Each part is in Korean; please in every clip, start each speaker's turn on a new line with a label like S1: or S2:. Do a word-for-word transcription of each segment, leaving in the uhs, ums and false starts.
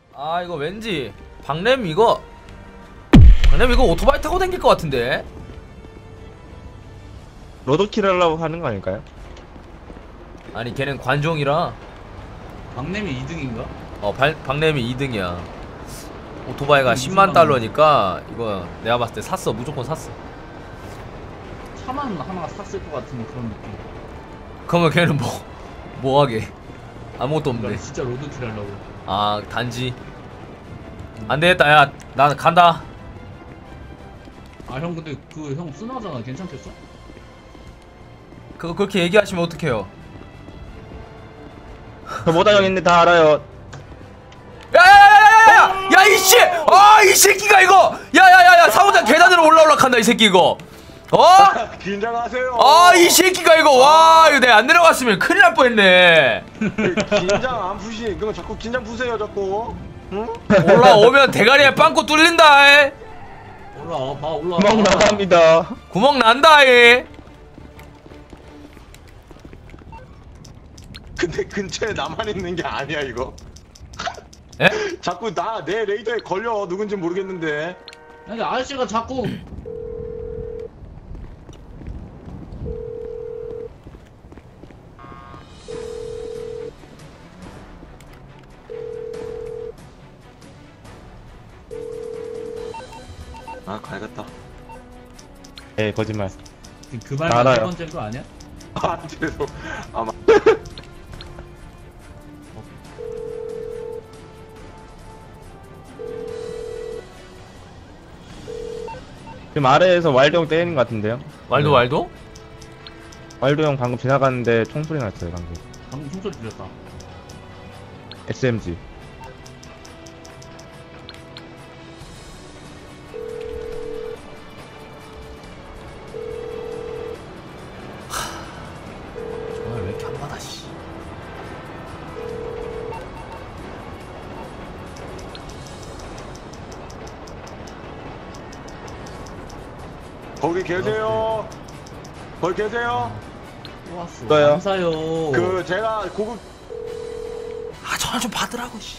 S1: 아 이거 왠지 박램 이거 박램 이거 오토바이 타고 다닐 것 같은데.
S2: 로드킬 하려고 하는 거 아닐까요?
S1: 아니 걔는 관종이라.
S3: 박냄이 이 등인가?
S1: 어 발, 박램이 이 등이야. 오토바이가
S3: 음,
S1: 십만 달러니까 이거 내가 봤을 때 샀어. 무조건 샀어.
S3: 차만 하나 샀을 것 같은 그런 느낌.
S1: 그러면 걔는 뭐 뭐하게 아무것도 없는데.
S3: 그러니까 진짜 로드킬 하려고.
S1: 아 단지 안되겠다. 야 난 간다.
S3: 아 형 근데 그 형 쓰나잖아. 괜찮겠어?
S1: 그거 그렇게 얘기하시면 어떡해요.
S2: 저 모다 형 있는데 다 알아요.
S1: 야야야야야야! 야 이씨! 아 이 새끼가 이거! 야야야야 사무장 계단으로 올라올라 한다 이 새끼 이거. 어?
S4: 긴장하세요.
S1: 아 이 새끼가 이거 와 이거 내가 안 내려갔으면 큰일 날 뻔했네.
S4: 긴장 안 푸시. 그럼 자꾸 긴장 푸세요 자꾸. 응?
S1: 올라오면 대가리에 빵꾸 뚫린다. 에.
S3: 올라와 봐 올라와.
S2: 구멍 나갑니다.
S1: 구멍 난다. 에.
S4: 근데 근처에 나만 있는 게 아니야 이거.
S1: 에?
S4: 자꾸 나 내 레이더에 걸려. 누군지 모르겠는데.
S3: 근데 아저씨가 자꾸
S4: 아 가야겠다.
S2: 에 거짓말.
S3: 그 말만 세
S2: 알아요.
S3: 번째인 거 아니야?
S4: 아 죄송. 아마.
S2: 지금 아래에서 왈도 형 때리는 것 같은데요?
S1: 왈도 왈도?
S2: 왈도 형 방금 지나갔는데 총소리 났어요 방금.
S3: 방금 총소리 들렸다.
S2: 에스엠지.
S1: 정말 왜 이렇게 안 받아 씨.
S4: 거기 계세요. 거기 계세요.
S3: 또 왔어.
S2: 또요?
S3: 감사요.
S4: 그 제가 고급
S1: 아 전화 좀 받으라고 씨.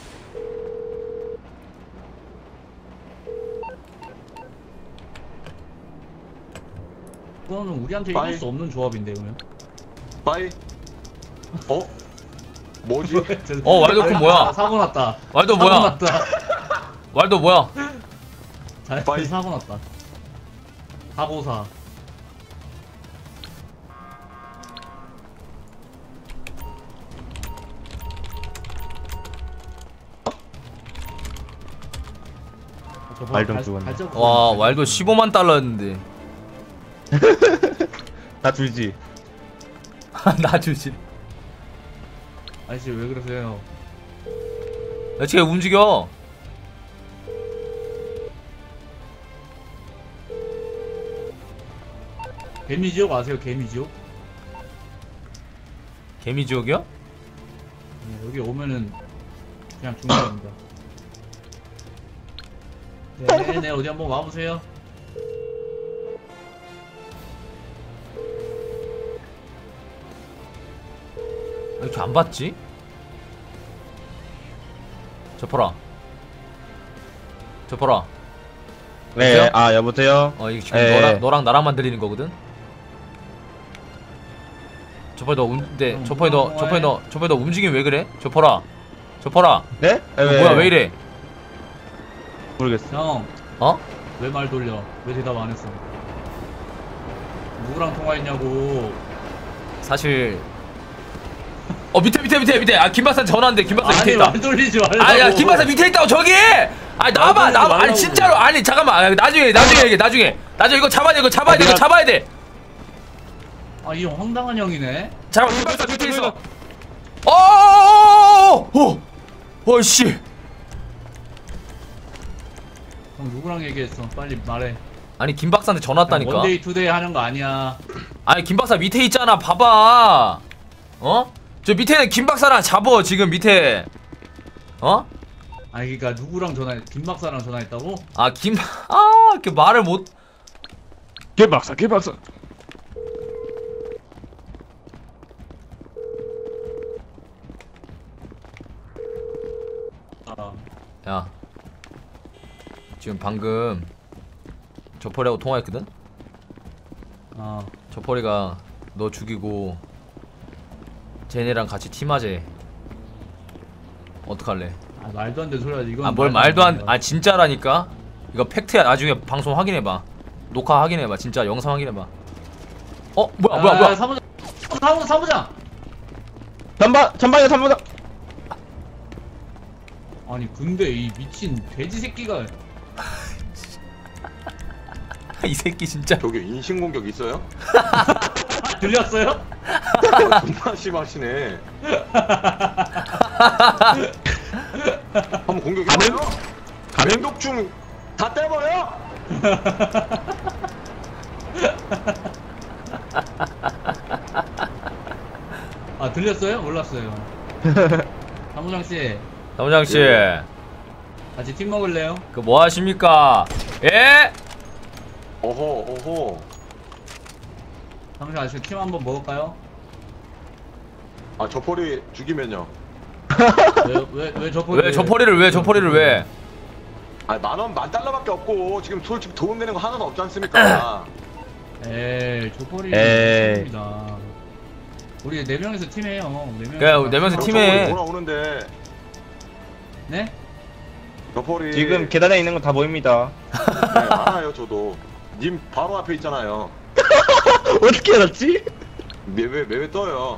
S3: 그거는 우리한테
S4: 빠이.
S3: 이길 수 없는 조합인데 그러면.
S4: 바이. 어? 뭐지?
S1: 어 왈도 그 뭐야?
S3: 사고 났다.
S1: 왈도
S3: 사고
S1: 뭐야?
S3: 났다.
S1: 왈도 뭐야?
S3: 잘
S4: 빠이.
S3: 사고 났다. 사고사.
S2: 말좀 죽었네.
S1: 와 왈도 십오만 달러였는데.
S2: 다 줄지.
S1: 나 주지.
S3: 아저씨 왜 그러세요?
S1: 야 쟤 움직여.
S3: 개미지옥 아세요? 개미지옥?
S1: 개미지옥이야?
S3: 네, 여기 오면은 그냥 죽는 겁니다. 네네 어디 한번 와보세요.
S1: 왜 이렇게 안 받지? 저퍼라. 저퍼라.
S2: 네.
S1: 여보세요?
S2: 아 여보세요.
S1: 어 이거 지금
S2: 예.
S1: 너랑 너랑 나랑만 들리는 거거든. 저퍼 너 움, 네,
S3: 형,
S1: 저퍼 너,
S3: 뭐해?
S1: 저퍼 너, 저퍼 너 움직임 왜 그래? 저퍼라. 저퍼라.
S2: 네?
S1: 너 뭐야 왜 이래?
S2: 모르겠어.
S3: 형,
S1: 어?
S3: 왜 말 돌려? 왜 대답 안 했어? 누구랑 통화했냐고.
S1: 사실 어 밑에 밑에 밑에 밑에 아 김박사 전화인데 김박사 밑에
S3: 아니
S1: 있다.
S3: 말 돌리지 말라고.
S1: 아야 김박사 밑에 있다고 저기. 아 나봐
S3: 돌리지
S1: 나봐 아니
S3: 말라고.
S1: 진짜로 아니 잠깐만 아, 나중에 나중에 얘기해 나중에 나중에 이거 잡아야 돼 이거 잡아야 돼 이거 잡아야 돼.
S3: 아, 이 형 황당한 형이네.
S1: 잠깐 김박사 밑에 있어. 어어어어어어 어씨.
S3: 형 누구랑 얘기했어? 빨리 말해.
S1: 아니 김박사한테 전화 왔다니까.
S3: 원데이 투데이 하는 거 아니야.
S1: 아니 김박사 밑에 있잖아 봐봐. 어? 저 밑에는 김박사랑 잡어 지금 밑에. 어?
S3: 아니 그니까 누구랑 전화 김 박사랑 전화했다고?
S1: 아 김.. 아 이렇게 말을 못..
S2: 개박사 개박사.
S1: 야 지금 방금 저퍼리하고 통화했거든?
S3: 어.
S1: 저퍼리가 너 죽이고 쟤네랑 같이 팀하재. 어떡할래?
S3: 아 말도 안 되는 소리 하지. 이건
S1: 아 뭘
S3: 말도
S1: 말도
S3: 안
S1: 안..
S3: 돼요.
S1: 아 진짜라니까? 이거 팩트야. 나중에 방송 확인해봐. 녹화 확인해봐. 진짜 영상 확인해봐. 어? 뭐야 뭐야 뭐야.
S3: 사무장 사무장 사무장.
S2: 전방 전방에 전방.
S3: 아니 근데 이 미친 돼지 새끼가
S1: 이 새끼 진짜.
S4: 저기 인신공격 있어요?
S3: 들렸어요?
S4: 존나 심하시네. 한번 공격해봐요.
S2: 가능?
S4: 맹독충 다 떼버려.
S3: 아 들렸어요? 몰랐어요. 사무장 씨
S1: 사무장씨
S4: 예.
S3: 같이 팀 먹을래요?
S1: 그 뭐 하십니까? 예?
S4: 어허 어허.
S3: 사무장 아저씨 팀 한번 먹을까요?
S4: 아 저포리 죽이면요.
S3: 왜왜왜 저거
S1: 왜 저퍼리를 왜 저퍼리를 왜?
S4: 아 만원 만 달러밖에 없고 지금 솔직히 돈 내는 거 하나도 없지 않습니까?
S3: 에이 조커리
S2: 에이.
S3: 팀입니다. 우리 네 명이서 팀해요. 네 명이서.
S1: 그래, 네 명이서
S4: 바로
S1: 팀에.
S4: 저포리 돌아오는데
S3: 네?
S4: 저포리
S2: 지금 계단에 있는 건 다 보입니다.
S4: 네, 알아요 저도. 님 바로 앞에 있잖아요.
S2: 어떻게 알았지?
S4: 매회 매회 떠요.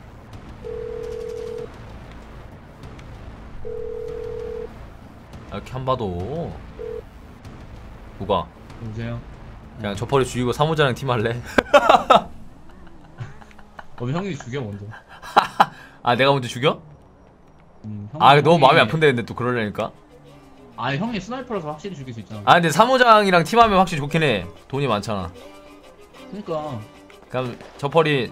S1: 이렇게 한 봐도 누가
S3: 여보세요?
S1: 그냥 저퍼리 죽이고 사무장이랑 팀할래?
S3: 그럼 형이 죽여 먼저.
S1: 아 내가 먼저 죽여?
S3: 음, 형이-
S1: 아 너무
S3: 형이-
S1: 마음이 아픈데 근데 또 그러려니까.
S3: 아니 형이 스나이퍼라서 확실히 죽일 수 있잖아.
S1: 아 근데 사무장이랑 팀하면 확실히 좋긴 해. 돈이 많잖아.
S3: 그러니까
S1: 그럼 저퍼리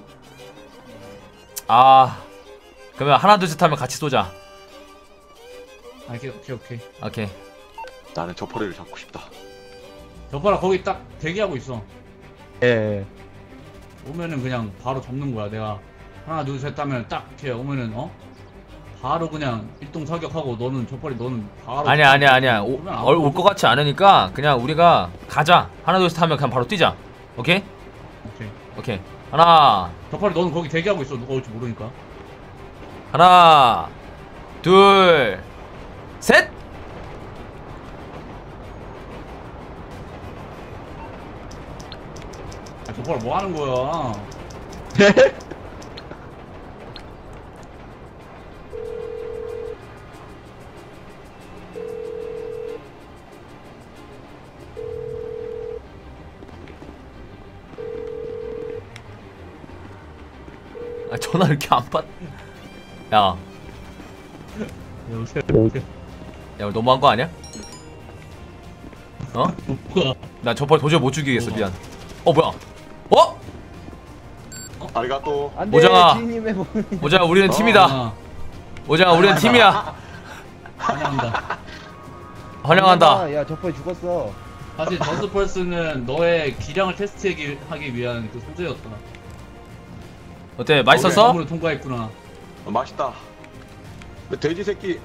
S1: 아 그러면 하나 둘 셋 하면 같이 쏘자.
S3: 아 오케이 오케이 오케이.
S1: 오케이.
S4: 나는 저포리를 잡고 싶다.
S3: 저봐라 거기 딱 대기하고 있어.
S2: 예.
S3: 오면은 그냥 바로 잡는 거야. 내가 하나 둘 셋 하면 딱 이렇게 오면은 어 바로 그냥 일동 사격하고 너는 저빨리 너는 바로.
S1: 아니야 아니야 아니야.
S3: 그러면 안
S1: 올 것 같지 않으니까 그냥 우리가 가자. 하나 둘 셋 하면 그냥 바로 뛰자. 오케이?
S3: 오케이.
S1: 오케이. 하나
S3: 저빨리 너는 거기 대기하고 있어. 누가 올지 모르니까.
S1: 하나 둘 셋.
S3: 아 저빨리 뭐 하는 거야?
S1: 아 전화 이렇게 안 받. 야,
S3: 여보세요.
S1: 야 너무한 거 아니야? 어?
S3: 뭐야?
S1: 나 저펄 도저히 못 죽이겠어. 미안. 어 뭐야? 어?
S4: 아리가또.
S2: 안돼.
S1: 오장아.
S2: 주인님의 몸.
S1: 오장아 우리는 팀이다.
S3: 아,
S1: 오장아 우리는 팀이야.
S3: 환영한다.
S1: 환영한다.
S2: 야 저퍼 죽었어.
S3: 사실 저스펄스는 너의 기량을 테스트하기 하기 위한 그 소재였다.
S1: 어때? 맛있었어?
S3: 업무를 통과했구나.
S4: 어, 맛있다. 그 돼지 새끼.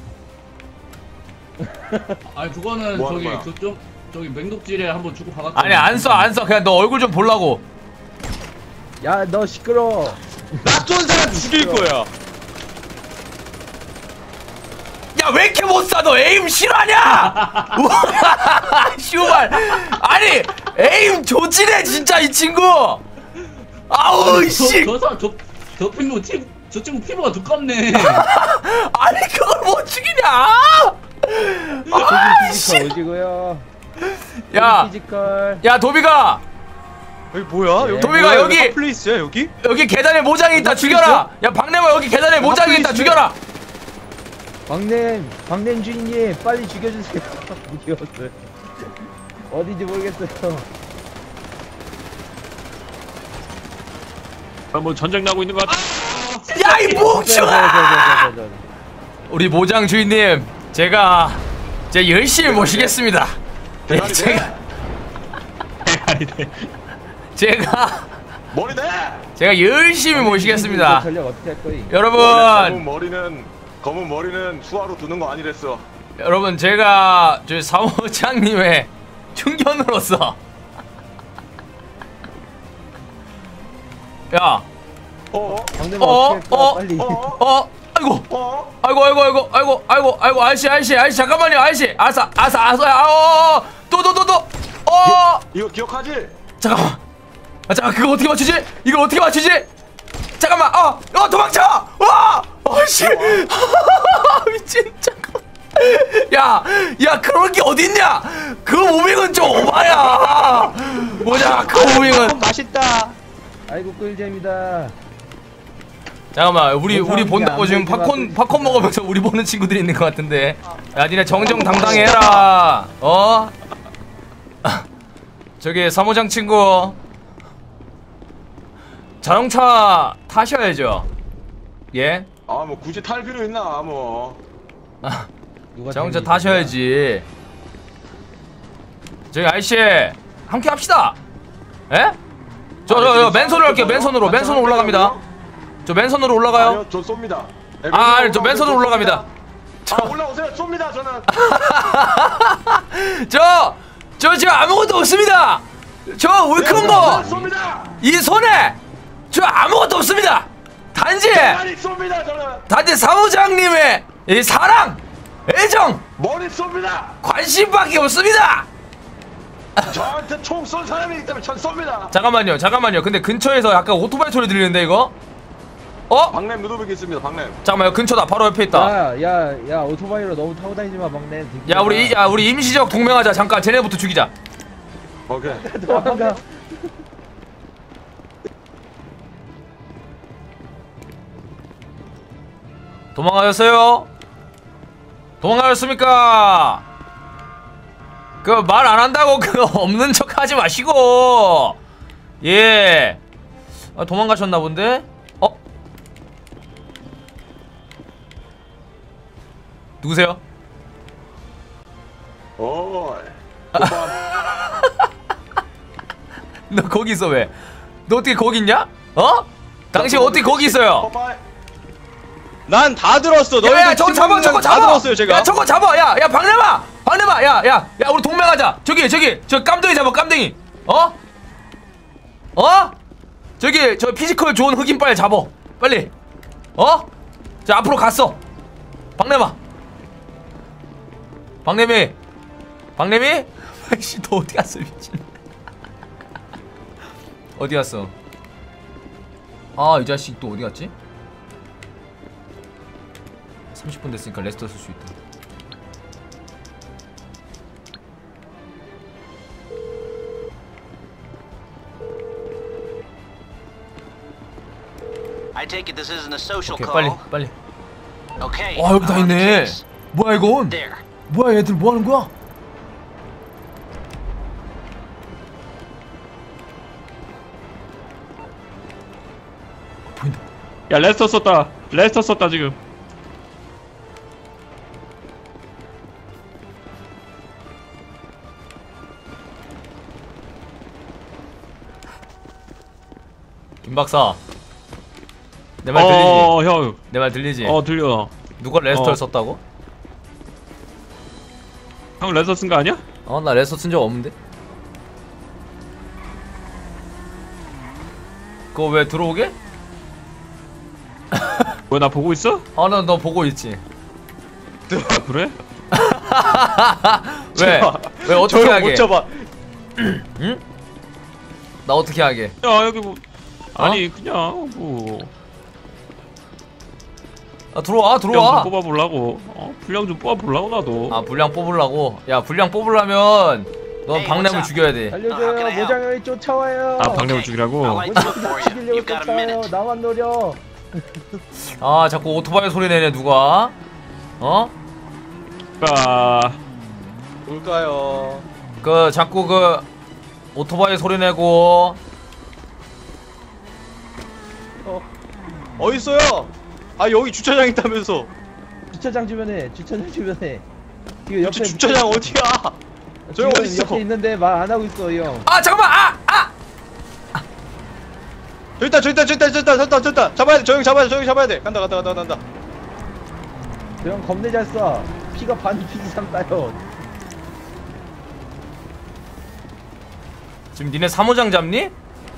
S3: 아니 그거는
S4: 뭐 하는
S3: 저기
S4: 거야?
S3: 그 좀 저기 맹독질에 한번 주고 받았다.
S1: 아니 안 써 안 써. 그냥 너 얼굴 좀 보려고.
S2: 야 너 시끄러.
S4: 낯선 사람 죽일 거야.
S1: 야 왜 이렇게 못 쏴? 너 에임 실화냐? 우와, 슈발. 아니 에임 조지네 진짜 이 친구. 아우 씨.
S3: 저저저 피부 티, 저 친구 피부가 두껍네.
S1: 아니 그걸 못 죽이냐? 아, 씨.
S2: 피지컬 오지고요.
S1: 야,
S2: 피지컬.
S1: 야 도비가
S5: 여기 뭐야? 여기
S1: 도미가
S5: 뭐야?
S1: 여기!
S5: 플레이스야 여기?
S1: 여기 계단에 모장이 있다 죽여라. 야 박내마 여기 계단에 모장이 있다 죽여라.
S2: 박냄 박냄 주인님 빨리 죽여주세요. 무기였어요. 어딘지 모르겠어요.
S5: 아, 뭐 전쟁 나고 있는 것 같아.
S1: 야 이 뭉쳐아. 우리 모장 주인님 제가 제 열심히 모시겠습니다. 네, 제가 제가
S4: 머리 내.
S1: 제가 열심히 모시겠습니다.
S2: 전략 어떻게 할 거임?
S4: 원래 잡은
S1: 여러분
S4: 머리는 검은 머리는 수화로 두는 거 아니랬어.
S1: 여러분 제가 저 사무장님의 충견으로서 야
S4: 어?
S2: 방금
S1: 어?
S2: 어떻게
S1: 어?
S2: 빨리.
S4: 어?
S1: 어? 아이고
S4: 어?
S1: 아이고 아이고 아이고 아이고 아이고 아이고 아저씨 아저씨 아저씨 잠깐만요 아저씨 아싸 아싸 아싸 아어 또 또 또 또 어
S4: 이거 기억하지?
S1: 잠깐만 아 잠깐 그거 어떻게 맞추지 이걸 어떻게 맞추지 잠깐만 어어 도망쳐 와 어씨 미친 잠깐 야야 그럴 게 어딨냐 그 무빙은 좀 오바야 뭐냐 그 무빙은
S6: 맛있다.
S2: 아이고 꿀잼이다.
S1: 잠깐만 우리
S2: 뭐
S1: 우리
S2: 사람이
S1: 본다고
S2: 안
S1: 지금
S2: 보이지만
S1: 팝콘
S2: 또
S1: 팝콘 먹으면서 우리 보는 친구들이 있는 것 같은데 야 니네 정정당당히 해라 어 저기 사무장 친구 자동차 타셔야죠 예
S4: 아 뭐 굳이 탈 필요 있나 뭐.
S2: 누가
S1: 자동차
S2: 재밌는
S1: 타셔야지 저기 아이씨 함께 합시다 예? 저 저 저 맨손으로 할게요 맨손으로 맨손으로 올라갑니다 저 맨손으로 올라가요
S4: 아니요 저 쏩니다. 네,
S1: 아 아니 저 맨손으로 올라갑니다
S4: 아 올라오세요 쏩니다 저는.
S1: 저 저 지금 아무것도 없습니다 저 울큰 거
S4: 쏩니다.
S1: 이 손에 저 아무것도 없습니다 단지
S4: 많이 쏩니다 저는.
S1: 단지 사무장님의 이 사랑 애정
S4: 머리 쏩니다.
S1: 관심밖에 없습니다
S4: 저한테 총 쏜 사람이기 때문에 전 쏩니다.
S1: 잠깐만요 잠깐만요 근데 근처에서 약간 오토바이 소리 들리는데 이거 어?
S4: 박냄 누드백이 있습니다. 박냄.
S1: 잠깐만요 근처다 바로 옆에 있다
S2: 야야야 오토바이로 너무 타고 다니지 마 막내.
S1: 야 우리 이- 야 우리 임시적 동맹하자 잠깐 쟤네부터 죽이자
S4: 오케이.
S2: 도망가.
S1: 도망가셨어요? 도망가셨습니까? 그 말 안 한다고 그 없는 척 하지 마시고 예 아, 도망가셨나 본데? 어? 누구세요?
S4: 오이.
S1: 너 거기 있어 왜? 너 어떻게 거기 있냐? 어? 당신 어떻게 거기 있어요?
S6: 난 다 들었어.
S1: 야야
S6: 너희들
S1: 저거 잡아 저거
S6: 다
S1: 잡아
S6: 들었어요 제가.
S1: 야 저거 잡아 야야 박래마 박래마 야야 야 우리 동맹하자 저기 저기 저 깜댕이 잡아 깜댕이 어? 어? 저기 저 피지컬 좋은 흑인 빨리 잡아 빨리 어? 자 앞으로 갔어 박래마 박래미 박래미? 아이씨 너 어디 갔어 미친 어디 갔어 아 이 자식 또 어디 갔지? 삼십 분 됐으니까 레스터 쓸 수 있다.
S7: I take it this isn't a social
S1: 오케이
S7: call.
S1: 빨리 빨리.
S7: Okay.
S1: 와 여기 다
S7: on the
S1: 있네.
S7: case.
S1: 뭐야 이건?
S7: There.
S1: 뭐야 얘들 뭐 하는 거야? 보인다.
S5: 야 레스터 썼다. 레스터 썼다 지금.
S1: 김 박사. 내 말 들리지?
S5: 어 형.
S1: 내 말 들리지?
S5: 어 들려.
S1: 누가 레스터를
S5: 어.
S1: 썼다고?
S5: 형 레스터 쓴 거 아니야?
S1: 어 나 레스터 쓴 적 없는데? 그거 왜 들어오게?
S5: 왜 나 보고 있어?
S1: 아 나 너 보고 있지.
S5: 아, 그래?
S1: 왜? 왜 어떻게
S6: 저를
S1: 하게?
S6: 못 잡아.
S1: 응? 나 어떻게 하게?
S5: 야 여기 뭐
S1: 어?
S5: 아니 그냥 뭐
S1: 아 들어와
S5: 분량
S1: 들어와.
S5: 좀 뽑아보려고. 어 분량 좀 뽑아보려고 나도.
S1: 아 분량 뽑으려고. 야 분량 뽑으려면 넌
S7: Hey,
S1: 박냄을
S7: what's up?
S1: 죽여야 돼.
S2: 알려줘요. 모장형이 쫓아와요.
S5: 아 박냄을 죽이라고.
S7: I'll light you up
S2: 모장형이
S7: for you.
S2: 죽이려고
S7: You've got a
S2: 쫓아와요.
S7: minute.
S2: 나만 노려.
S1: 아 자꾸 오토바이 소리 내네 누가? 어?
S5: 아
S6: 뭘까요?
S1: 그 자꾸 그 오토바이 소리 내고
S6: 어디 있어요? 아 여기 주차장 있다면서.
S2: 주차장 주변에 주차장 주변에. 이거 옆에
S6: 주, 주차장 어디야? 저 형
S2: 지금
S6: 어디 있어?
S2: 옆에 있는데 말 안 하고 있어 이 형.
S1: 아 잠깐만 아! 아!
S6: 저기 있다 저기 있다 저기 있다 저기 있다 저기 있다 저기 있다. 잡아야 돼. 저 형 잡아야 돼. 저 형 잡아야 돼. 간다 간다 간다 간다.
S2: 형 겁내 잘 쏴. 피가 반 피 이상 따요.
S1: 지금 니네 삼호장 잡니?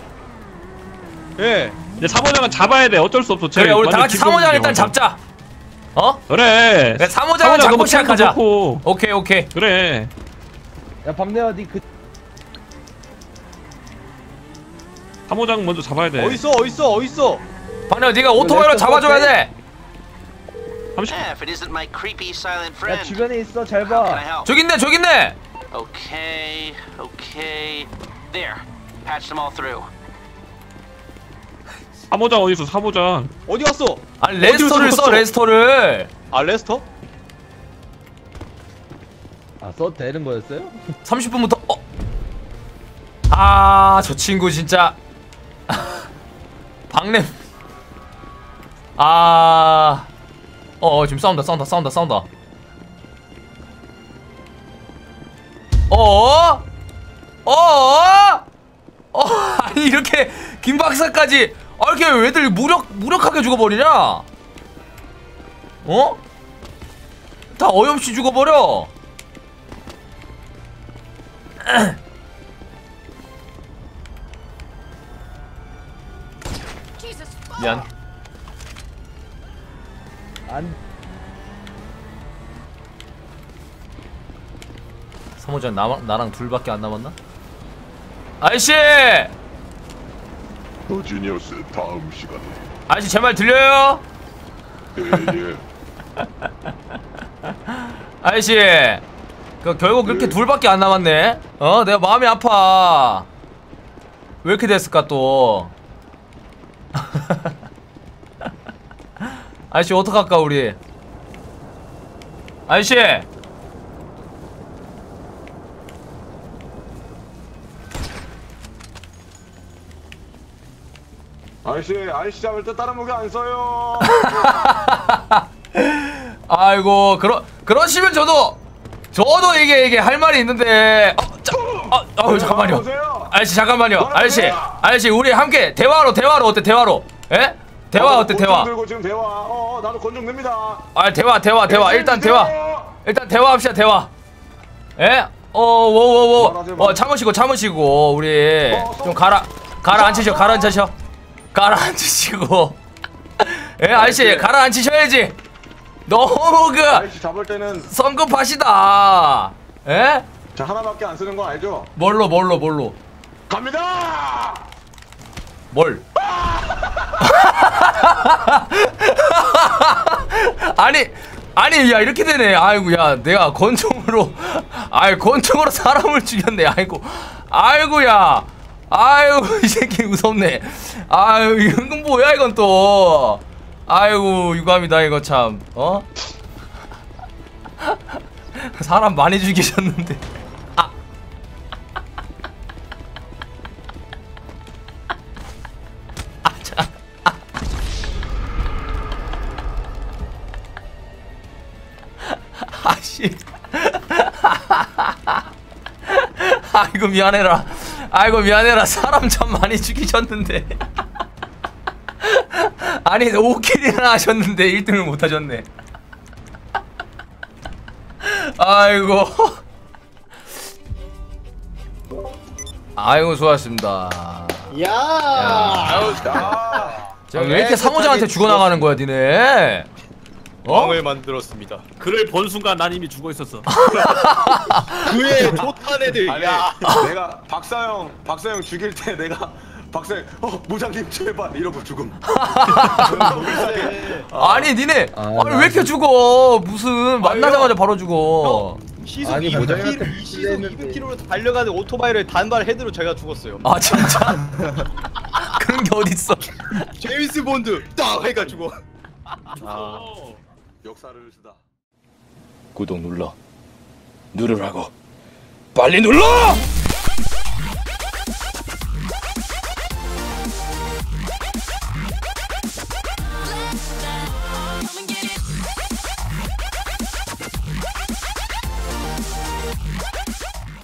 S6: 예.
S5: 이제 삼호장은 잡아야 돼. 어쩔 수 없어.
S1: 그래
S5: 제일
S1: 우리 다
S5: 완전
S1: 같이 삼호장 일단
S5: 기본이야,
S1: 잡자. 어?
S5: 그래.
S1: 그래 삼호장을
S5: 삼호장
S1: 잡고
S5: 너무
S1: 시작하자.
S5: 좋고.
S1: 오케이 오케이.
S5: 그래.
S2: 야 밤내야 니 그.
S5: 삼호장 먼저 잡아야 돼.
S6: 어딨어 어딨어 어딨어.
S1: 방금 네가 오토바이로 잡아줘야 돼.
S5: 삼십.
S7: Eh, if it isn't my creepy silent
S2: 야
S7: friend.
S2: 주변에 있어 잘
S7: How can I
S2: 봐.
S7: help?
S1: 저기 있네 저기 있네.
S7: Okay, okay. There. Patch them all through.
S5: 삼호장 어디 있어? 삼호장.
S6: 어디 갔어?
S1: 아니 레스터를
S6: 어디로
S1: 써
S6: 줬어?
S1: 레스터를.
S6: 아 레스터?
S2: 아 써도 되는 거였어요?
S1: 삼십 분부터 어. 아, 저 친구 진짜 박냄. 아. 어, 어 지금 싸운다 싸운다 싸운다 싸운다. 어? 어? 어? 아니 이렇게 김 박사까지 아 이렇게 왜들 무력 무력하게 죽어버리냐? 어? 다 어이없이 죽어버려. 미안.
S2: 안.
S1: 삼호장 나, 나랑 둘밖에 안 남았나? 아저씨!
S8: 버지니어스 다음 시간에.
S1: 아저씨 제 말 들려요?
S8: 예예.
S1: 아저씨 그 결국 그렇게 둘밖에 안 남았네. 어? 내가 마음이 아파. 왜 이렇게 됐을까 또. 아저씨 어떡할까 우리. 아저씨
S4: 아저씨 아저씨 잡을 때 다른 무기 안 써요.
S1: 아이고 그러 그러시면 저도 저도 이게 이게 할 말이 있는데 어, 자, 어, 어 잠깐만요.
S4: 보세요.
S1: 아저씨 잠깐만요. 아저씨 아저씨 우리 함께 대화로 대화로 어때 대화로? 예? 대화 어때 대화?
S4: 들고 지금 대화. 어, 어 나도 건종 됩니다.
S1: 아 대화 대화 대화 일단 대화 일단 대화합시다 대화. 예? 어워워워 어 참으시고 참으시고 우리 좀 가라 가라앉히셔 가라앉히셔 가라앉히시고. 예 아저씨 가라앉히셔야지. 너무 그
S4: 아저씨 잡을 때는
S1: 성급하시다. 예?
S4: 자 하나밖에 안 쓰는 거 알죠?
S1: 뭘로 뭘로 뭘로
S4: 갑니다.
S1: 뭘? 아니 아니 야 이렇게 되네. 아이고 야 내가 권총으로 아이 권총으로 사람을 죽였네. 아이고 아이고 야 아이고 이 새끼 무섭네. 아유 이건 뭐야 이건 또. 아이고 유감이다 이거 참. 어? 사람 많이 죽이셨는데. 아. 아 참. 아. 아씨. 아이고 미안해라. 아이고 미안해라. 사람 참 많이 죽이셨는데. 아니 오 킬이나 하셨는데 일 등을 못 하셨네. 아이고. 아이고 수고하셨습니다.
S6: 야.
S4: 아유 자.
S1: 왜 이렇게 사모장한테 죽어나가는 거야 니네? 어?
S6: 왕을 만들었습니다.
S5: 그를 본 순간 난 이미 죽어 있었어.
S6: 그의 좋다는 애들.
S4: 아니
S6: 야.
S4: 내가 박사형 박사형 죽일 때 내가 박사형 어 무장님 제발 이러고 죽음.
S1: 아니 니네
S2: 아,
S1: 아니 왜 이렇게 죽어? 무슨 만나자마자 바로 죽어.
S6: 시속
S2: 아니,
S6: 이백
S2: 모자이크
S6: 킬로미터, 시속
S2: 했는데.
S6: 이백 킬로미터 달려가는 오토바이를 단발 헤드로 제가 죽었어요.
S1: 아 진짜? 그런 게 어딨어?
S6: 제임스 본드 딱 해가지고.
S4: 아 역사를 쓰다.
S9: 구독 눌러 누르라고 빨리 눌러!